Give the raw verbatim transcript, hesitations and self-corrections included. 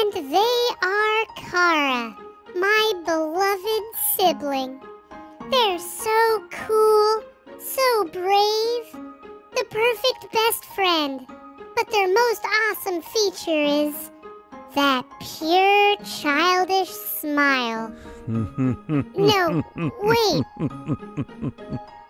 And they are Chara, my beloved sibling. They're so cool, so brave, the perfect best friend. But their most awesome feature is that pure childish smile. No, wait.